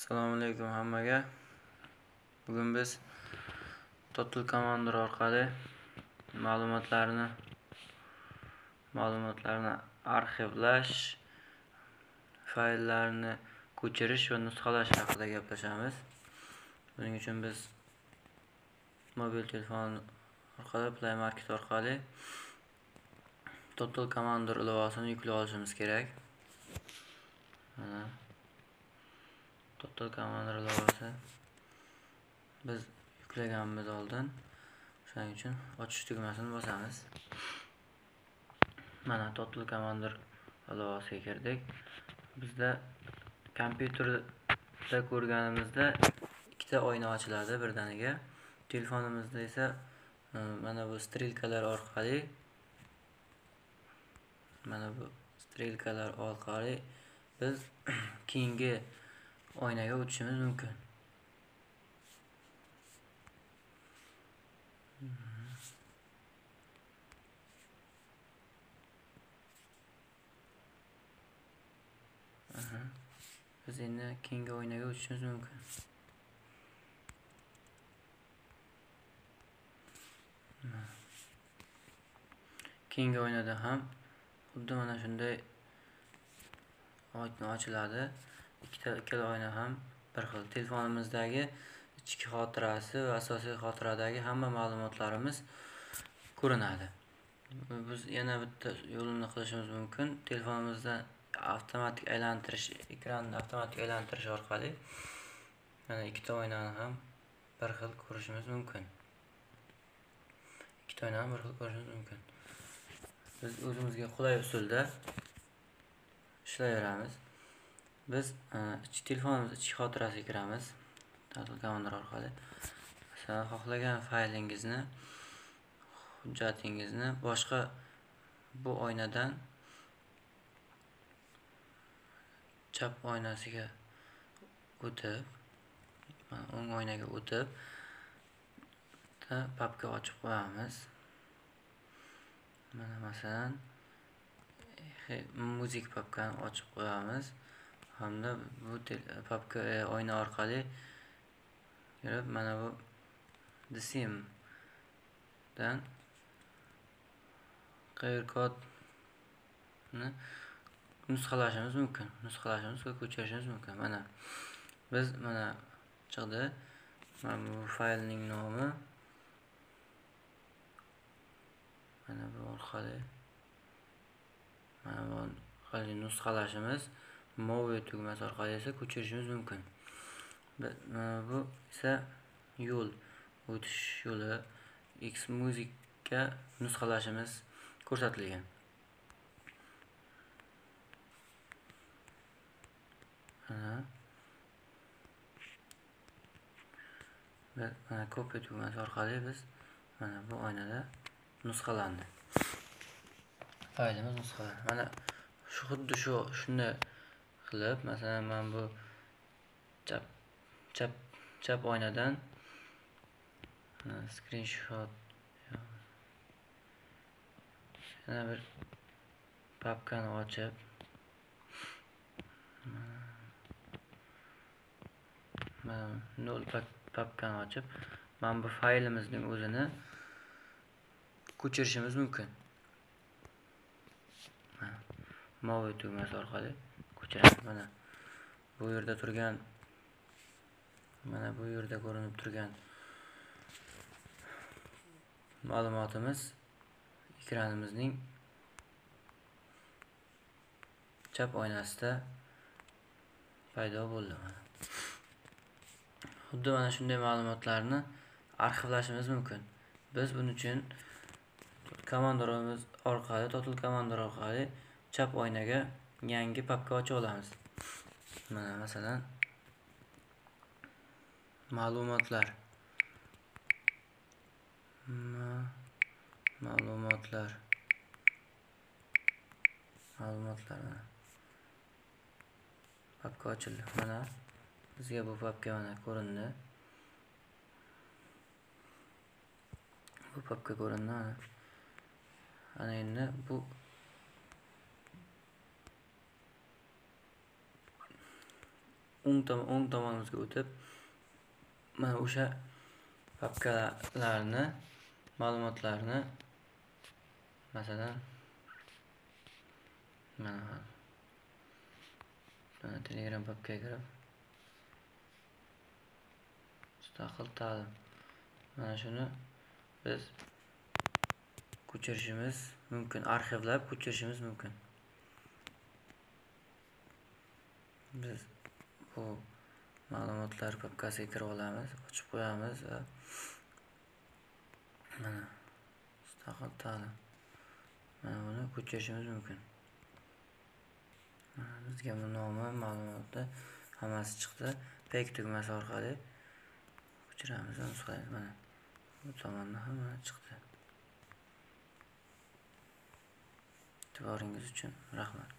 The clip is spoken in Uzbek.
Assalomu alaykum hammaga. Bugun biz Total Commander orqali ma'lumotlarni arxivlash, fayllarni ko'chirish va nusxalash haqida gaplashamiz. Buning uchun biz mobil telefon orqali Play Market orqali Total Commander ilovasini yuklab olishimiz kerak. Mana Total Commander ilovasi biz yuklaganmiz oldin. Shuning uchun ochish tugmasini bosamiz. Mana Total Commander ilovasiga kirdik. Bizda kompyuterda ko'rganimizda ikkita oyna ochiladi birdaniga. Telefonimizda esa mana bu strelkalar orqali biz keyingi oynaga o'tishimiz mumkin. Biz endi keyingi oynaga o'tishimiz mumkin. Keyingi oynada ham xuddi mana shunday oyna ochiladi. Ikkala oyna ham bir xil. Telefonimizdagi ichki xotirasi va asosiy xotiradagi hamma ma'lumotlarimiz ko'rinadi. Biz yana bitta yo'lini qilishimiz mumkin. Telefonimizda avtomatik aylantirish, ekranni avtomatik aylantirish orqali mana ikkita oynani ham bir xil ko'rishimiz mumkin. Biz o'zimizga qulay usulda ishlayveramiz. Biz telefonimiz ichki xotirasiga kiramiz. Total Commander orqali. Masalan, xohlagan faylingizni, hujjatingizni boshqa bu oynadan chap oynasiga o'tib, o'ng oynaga o'tib, papka ochib qo'yamiz. Mana masalan, muzik papkani ochib qo'yamiz. Hamda bu papka oyna orqali kirib, mana bu The Sim dan QR kodni nusxalashimiz mumkin. Va ko'chirishimiz mumkin. Mana biz chiqdi. Mana bu faylning nomi. Mana bu orqali nusxalashimiz, Move tugmasi orqali esa ko'chirishimiz mumkin. Bu esa o'tish yo'li Xmusicga nusxalashimiz ko'rsatilgan. Mana copy tugmasi orqali biz mana bu oynada nusxalandi. Faylimiz nusxalandi. Mana xuddi shunday qilib, masalan, men bu chap oynadan screenshot yana bir papkani ochib, mana bu faylimizning o'zini ko'chirishimiz mumkin. Move tugmasi orqali ko'chiramiz. Mana bu yerda ko'rinib turgan ma'lumotimiz ekranimizning chap oynasida paydo bo'ldi. Xuddi mana shunday ma'lumotlarni arxivlashimiz mumkin. Biz buning uchun Total Commander orqali chap oynaga yangi papka ocha olamiz. Mana masalan, ma'lumotlar papka ochildi. Mana bizga bu papka ko'rindi. Ana endi bu o'ng tomonimizga o'tib, mana o'sha papkalarni, ma'lumotlarni masalan mana Telegram papkaga kirib mustaqil ta'lim. Mana shuni biz ko'chirishimiz mumkin, arxivlab ko'chirishimiz mumkin. Biz bu ma'lumotlar papkasiga kirib olamiz, ochib qo'yamiz va mana mustaqil ta'lim. Mana buni ko'chirishimiz mumkin. Bizga bu nomi, ma'lumoti hammasi chiqdi. Pek tugmasi orqali ko'chiramiz va nusxaymiz. Mana bu tomonda ham chiqdi. E'tiboringiz uchun rahmat.